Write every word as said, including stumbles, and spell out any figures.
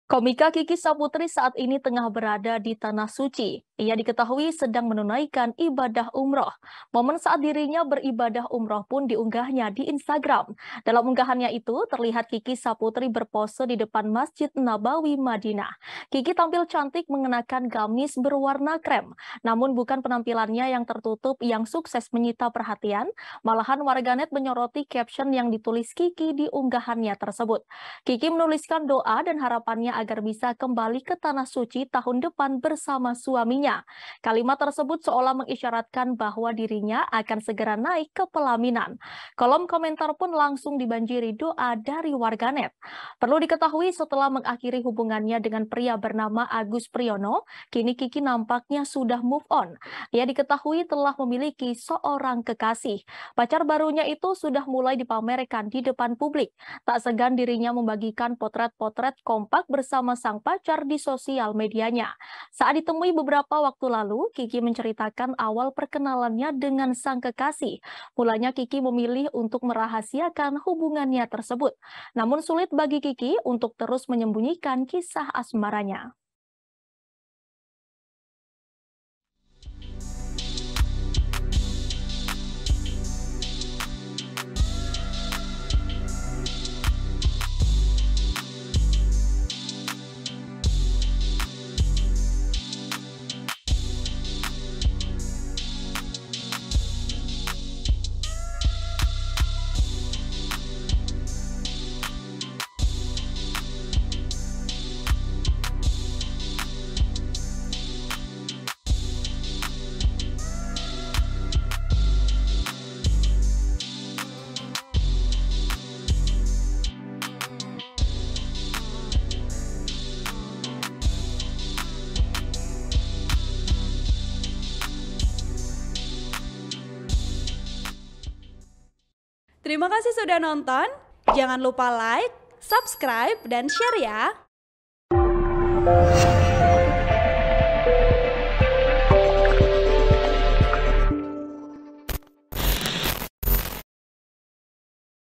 Komika Kiki Saputri saat ini tengah berada di Tanah Suci. Ia diketahui sedang menunaikan ibadah umroh. Momen saat dirinya beribadah umroh pun diunggahnya di Instagram. Dalam unggahannya itu, terlihat Kiki Saputri berpose di depan Masjid Nabawi Madinah. Kiki tampil cantik mengenakan gamis berwarna krem. Namun bukan penampilannya yang tertutup yang sukses menyita perhatian, malahan warganet menyoroti caption yang ditulis Kiki di unggahannya tersebut. Kiki menuliskan doa dan harapannya agar bisa kembali ke Tanah Suci tahun depan bersama suaminya. Kalimat tersebut seolah mengisyaratkan bahwa dirinya akan segera naik ke pelaminan. Kolom komentar pun langsung dibanjiri doa dari warganet. Perlu diketahui setelah mengakhiri hubungannya dengan pria bernama Agus Priyono, kini Kiki nampaknya sudah move on. Ia diketahui telah memiliki seorang kekasih. Pacar barunya itu sudah mulai dipamerkan di depan publik. Tak segan dirinya membagikan potret-potret kompak bersama sang pacar di sosial medianya. Saat ditemui beberapa waktu lalu, Kiki menceritakan awal perkenalannya dengan sang kekasih. Mulanya Kiki memilih untuk merahasiakan hubungannya tersebut. Namun sulit bagi Kiki untuk terus menyembunyikan kisah asmaranya. Terima kasih sudah nonton. Jangan lupa like, subscribe, dan share ya.